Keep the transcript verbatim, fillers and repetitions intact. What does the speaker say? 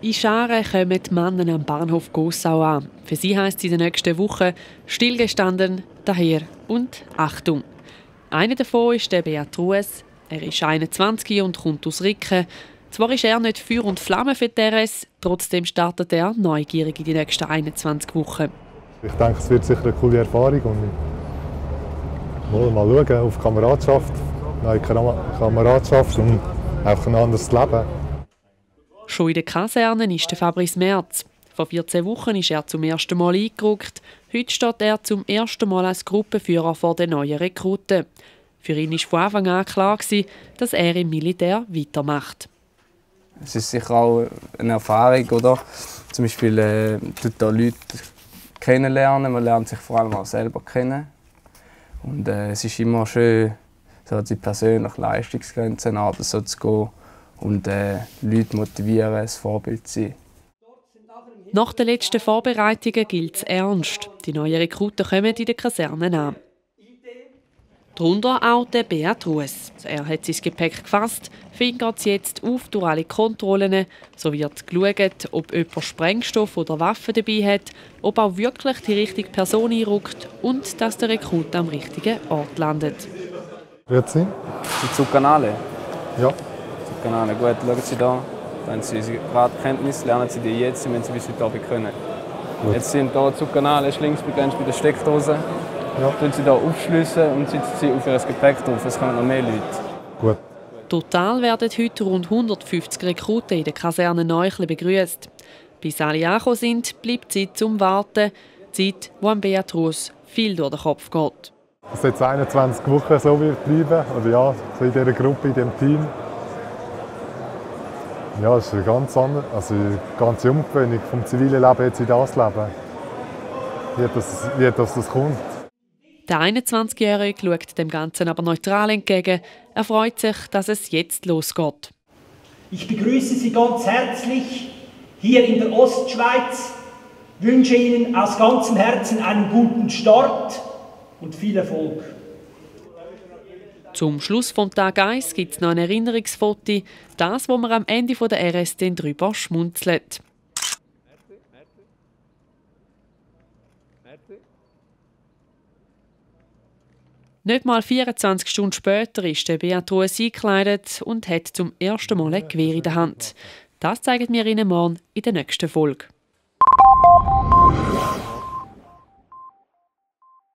In Scharen kommen die Männer am Bahnhof Gossau an. Für sie heisst es in den nächsten Wochen stillgestanden, daher und Achtung. Einer davon ist der Beat Ruess. Er ist einundzwanzig und kommt aus Ricken. Zwar ist er nicht Feuer und Flamme für die R S, trotzdem startet er neugierig in die nächsten einundzwanzig Wochen. Ich denke, es wird sicher eine coole Erfahrung und mal, mal schauen auf Kameradschaft, neue Kameradschaft und einfach ein anderes Leben. Schon in der Kaserne ist der Fabrice Merz. Vor vierzehn Wochen ist er zum ersten Mal eingerückt. Heute steht er zum ersten Mal als Gruppenführer vor den neuen Rekruten. Für ihn war von Anfang an klar, dass er im Militär weitermacht. Es ist sicher auch eine Erfahrung, oder? Zum Beispiel äh, tut da Leute kennenlernen, man lernt sich vor allem auch selber kennen. Und äh, es ist immer schön, so die persönliche Leistungsgrenzen so zu gehen und äh, Leute motivieren, ein Vorbild zu sein. Nach den letzten Vorbereitungen gilt es ernst. Die neuen Rekruten kommen in den Kasernen an. Darunter auch der Beat Ruess. Er hat sein Gepäck gefasst, fingert es jetzt auf durch alle Kontrollen. So wird geschaut, ob jemand Sprengstoff oder Waffen dabei hat, ob auch wirklich die richtige Person einrückt und dass der Rekrut am richtigen Ort landet. Grüezi. Die Zugkanale? Ja. Zugkanale, gut, schauen Sie da. Wenn Sie unsere Radkenntnisse lernen Sie die jetzt, wenn Sie bis heute Abend können. Gut. Jetzt sind hier Zugkanale, links begrenzt bei der Steckdose. Ja. Tun Sie hier aufschliessen und sitzen Sie auf Ihr Gepäck drauf. Es kommen noch mehr Leute. Gut. Total werden heute rund hundertfünfzig Rekruten in der Kaserne Neuchlen begrüßt. Bis alle angekommen sind, bleibt Zeit zum Warten. Zeit, die am Beat Ruess viel durch den Kopf geht. Dass es jetzt einundzwanzig Wochen so wird bleiben, oder ja, so in dieser Gruppe, in diesem Team. Ja, das ist eine ganz andere, also eine ganze Umgewöhnung vom zivilen Leben jetzt in das Leben. Wie das, wie das, das kommt. Der einundzwanzigjährige schaut dem Ganzen aber neutral entgegen. Er freut sich, dass es jetzt losgeht. Ich begrüße Sie ganz herzlich hier in der Ostschweiz, wünsche Ihnen aus ganzem Herzen einen guten Start und viel Erfolg. Zum Schluss von Tag eins gibt es noch ein Erinnerungsfoto, das, wo man am Ende der R S dann drüber schmunzelt. Nicht mal vierundzwanzig Stunden später ist der Beat Ruess eingekleidet und hat zum ersten Mal ein Gewehr in der Hand. Das zeigen wir Ihnen morgen in der nächsten Folge.